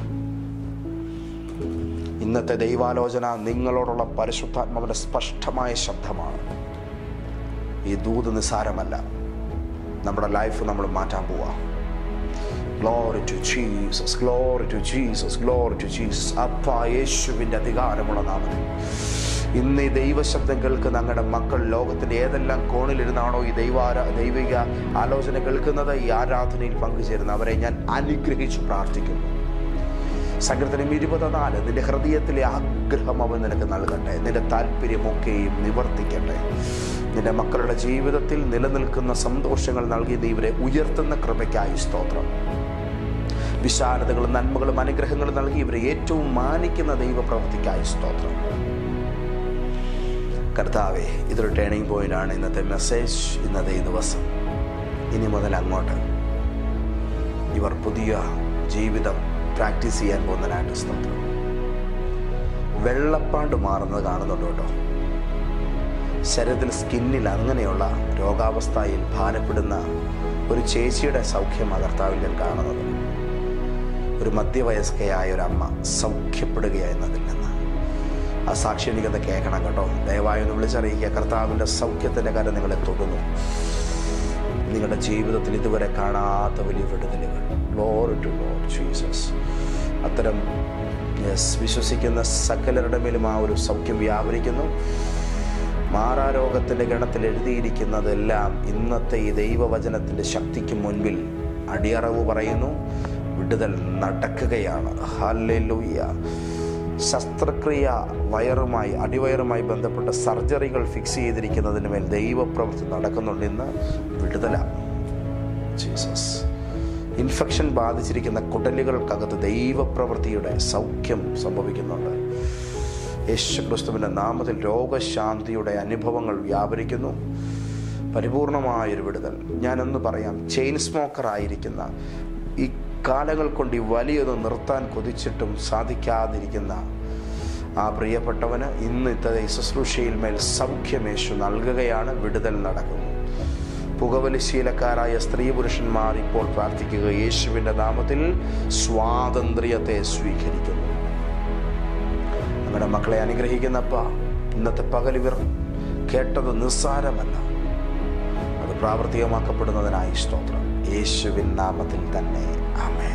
ഇന്നത്തെ ദൈവാലോചന നിങ്ങളോടുള്ള പരിശുദ്ധാത്മാവിന്റെ സ്പഷ്ടമായ ശബ്ദമാണ്. ഈ ദൂത് നിസ്സാരമല്ല. നമ്മുടെ ലൈഫ് നമ്മൾ മാറ്റാൻ പോവാ. Glory to Jesus, glory to Jesus, glory to Jesus. അപ്പാ യേശുവിൻ്റെ അധികാരമുള്ള നാമത്തിൽ ഇന്ന് ഈ ദൈവശബ്ദം കേൾക്കുന്ന ഞങ്ങളുടെ മക്കൾ ലോകത്തിൻ്റെ ഏതെല്ലാം കോണിലിരുന്നാണോ ഈ ദൈവാരാ ദൈവിക ആലോചന കേൾക്കുന്നത്, ഈ ആരാധനയിൽ പങ്കുചേരുന്ന അവരെ ഞാൻ അനുഗ്രഹിച്ചു പ്രാർത്ഥിക്കുന്നു. സങ്കീർത്തനം ഇരുപത്തിനാല്, നിന്റെ ഹൃദയത്തിലെ ആഗ്രഹം അവൻ നിനക്ക് നൽകട്ടെ, നിന്റെ താല്പര്യമൊക്കെയും നിവർത്തിക്കട്ടെ. നിന്റെ മക്കളുടെ ജീവിതത്തിൽ നിലനിൽക്കുന്ന സന്തോഷങ്ങൾ നൽകി നീ ഇവരെ ഉയർത്തുന്ന കൃപയ്ക്കായി സ്തോത്രം. വിശാലതകളും നന്മകളും അനുഗ്രഹങ്ങളും നൽകി ഇവരെ ഏറ്റവും മാനിക്കുന്ന ദൈവപ്രവൃത്തിക്കായി സ്തോത്രം. കർത്താവേ, ഇതൊരു ടേണിംഗ് പോയിന്റ് ആണ് ഇന്നത്തെ മെസ്സേജ്, ഇന്നത്തെ ഈ ദിവസം. ഇനി മുതൽ അങ്ങോട്ട് ഇവർ പുതിയ ജീവിതം പ്രാക്ടീസ് ചെയ്യാൻ പോകുന്നതിനായിട്ട് സ്തോത്രം. വെള്ളപ്പാണ്ട് മാറുന്നത് കാണുന്നുണ്ട് കേട്ടോ. ശരീരത്തിൽ സ്കിന്നിൽ അങ്ങനെയുള്ള രോഗാവസ്ഥയിൽ ഭാരപ്പെടുന്ന ഒരു ചേച്ചിയുടെ സൗഖ്യം കർത്താവിൽ ഞാൻ കാണുന്നത്. ഒരു മധ്യവയസ്കയായ ഒരു അമ്മ സൗഖ്യപ്പെടുകയെന്നതിൽ നിന്ന് ആ സാക്ഷി എനിക്കത് കേൾക്കണം കേട്ടോ. ദയവായി ഒന്ന് വിളിച്ചറിയിക്കുക. കർത്താവിൻ്റെ സൗഖ്യത്തിൻ്റെ കാര്യം നിങ്ങളെ തൊടുന്നു. നിങ്ങളുടെ ജീവിതത്തിൽ ഇതുവരെ കാണാത്ത വലിയ വിടുതലുകൾ. Glory to Lord Jesus. അത്തരം വിശ്വസിക്കുന്ന സകലരുടെ മേലും ആ ഒരു സൗഖ്യം വ്യാപരിക്കുന്നു. മാറാരോഗത്തിൻ്റെ ഗണത്തിൽ എഴുതിയിരിക്കുന്നതെല്ലാം ഇന്നത്തെ ഈ ദൈവവചനത്തിൻ്റെ ശക്തിക്ക് മുൻപിൽ അടിയറവ് പറയുന്നു. വിടുതൽ നടക്കുകയാണ്. ഹല്ലേലൂയ. ശസ്ത്രക്രിയ വയറുമായി അടിവയറുമായി ബന്ധപ്പെട്ട സർജറികൾ ഫിക്സ് ചെയ്തിരിക്കുന്നതിന് മേൽ ദൈവപ്രവൃത്തി നടക്കുന്നുണ്ട്. ഇന്ന് വിടുതല ജീസസ്. ഇൻഫെക്ഷൻ ബാധിച്ചിരിക്കുന്ന കുടലുകൾക്കകത്ത് ദൈവപ്രവൃത്തിയുടെ സൗഖ്യം സംഭവിക്കുന്നുണ്ട്. യേശുക്രിസ്തുവിൻ്റെ നാമത്തിൽ രോഗശാന്തിയുടെ അനുഭവങ്ങൾ വ്യാപരിക്കുന്നു. പരിപൂർണമായൊരു വിടുതൽ. ഞാനൊന്ന് പറയാം, ചെയിൻ സ്മോക്കർ ആയിരിക്കുന്ന ഈ കാലങ്ങൾ കൊണ്ട് ഈ വലിയത് നിർത്താൻ കൊതിച്ചിട്ടും സാധിക്കാതിരിക്കുന്ന ആ പ്രിയപ്പെട്ടവന് ഇന്നത്തെ ശുശ്രൂഷയിൽ മേൽ സൗഖ്യമേശു നൽകുകയാണ്. വിടുതൽ നടക്കുന്നു. പുകവലിശീലക്കാരായ സ്ത്രീ പുരുഷന്മാർ ഇപ്പോൾ പ്രാർത്ഥിക്കുക. യേശുവിൻ്റെ നാമത്തിൽ സ്വാതന്ത്ര്യത്തെ സ്വീകരിക്കുന്നു. നമ്മുടെ മക്കളെ അനുഗ്രഹിക്കുന്നപ്പ ഇന്നത്തെ പകലിവർ കേട്ടത് നിസ്സാരമല്ല. അത് പ്രാവർത്തികമാക്കപ്പെടുന്നതിനായി സ്തോത്രം. യേശുവിൻ നാമത്തിൽ തന്നെ ആമേൻ.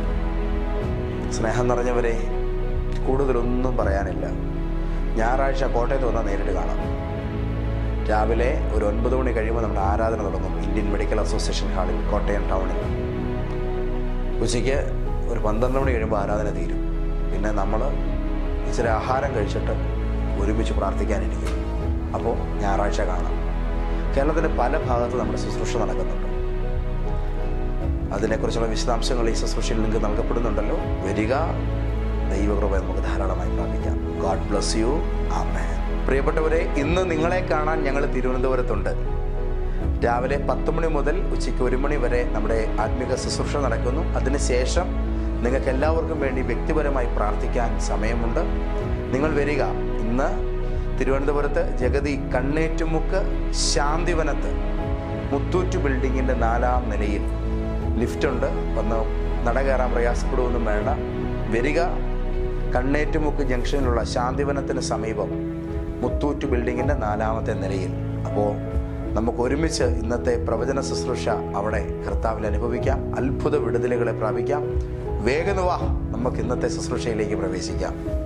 സ്നേഹം നിറഞ്ഞവരെ, കൂടുതലൊന്നും പറയാനില്ല. ഞായറാഴ്ച കോട്ടയത്ത് വന്നാൽ നേരിട്ട് കാണാം. രാവിലെ ഒരു ഒൻപത് മണി കഴിയുമ്പോൾ നമ്മുടെ ആരാധന തുടങ്ങും ഇന്ത്യൻ മെഡിക്കൽ അസോസിയേഷൻ ഹാളിൽ, കോട്ടയം ടൗണിൽ. ഉച്ചയ്ക്ക് ഒരു പന്ത്രണ്ട് മണി കഴിയുമ്പോൾ ആരാധന തീരും. പിന്നെ നമ്മൾ ഇച്ചിരി ആഹാരം കഴിച്ചിട്ട് ഒരുമിച്ച് പ്രാർത്ഥിക്കാനിരിക്കും. അപ്പോൾ ഞായറാഴ്ച കാണാം. കേരളത്തിൻ്റെ പല ഭാഗത്ത് നമ്മുടെ ശുശ്രൂഷ നടക്കുന്നുണ്ട്. അതിനെക്കുറിച്ചുള്ള വിശദാംശങ്ങൾ ഈ ശുശ്രൂഷയിൽ നിങ്ങൾക്ക് നൽകപ്പെടുന്നുണ്ടല്ലോ. വരിക, ദൈവകൃപ നമുക്ക് ധാരാളമായി പ്രാപിക്കാം. God bless you. ആമേൻ. പ്രിയപ്പെട്ടവരെ, ഇന്ന് നിങ്ങളെ കാണാൻ ഞങ്ങൾ തിരുവനന്തപുരത്തുണ്ട്. രാവിലെ പത്ത് മണി മുതൽ ഉച്ചയ്ക്ക് ഒരു മണി വരെ നമ്മുടെ ആത്മീക ശുശ്രൂഷ നടക്കുന്നു. അതിനുശേഷം നിങ്ങൾക്ക് എല്ലാവർക്കും വേണ്ടി വ്യക്തിപരമായി പ്രാർത്ഥിക്കാൻ സമയമുണ്ട്. നിങ്ങൾ വരിക. ഇന്ന് തിരുവനന്തപുരത്ത് ജഗതി കണ്ണേറ്റുമുക്ക് ശാന്തിവനത്ത് മുത്തൂറ്റ് ബിൽഡിങ്ങിൻ്റെ നാലാം നിലയിൽ ലിഫ്റ്റുണ്ട്. വന്ന് നട കയറാൻ പ്രയാസപ്പെടുകയൊന്നും വേണ്ട. വരിക. കണ്ണേറ്റുമുക്ക് ജംഗ്ഷനിലുള്ള ശാന്തിവനത്തിന് സമീപം മുത്തൂറ്റ് ബിൽഡിങ്ങിൻ്റെ നാലാമത്തെ നിലയിൽ. അപ്പോൾ നമുക്ക് ഒരുമിച്ച് ഇന്നത്തെ പ്രവചന ശുശ്രൂഷ അവിടെ കർത്താവിൽ അനുഭവിക്കാം. അത്ഭുത വിടുതലുകളെ പ്രാപിക്കാം. വേഗം വാ, നമുക്ക് ഇന്നത്തെ ശുശ്രൂഷയിലേക്ക് പ്രവേശിക്കാം.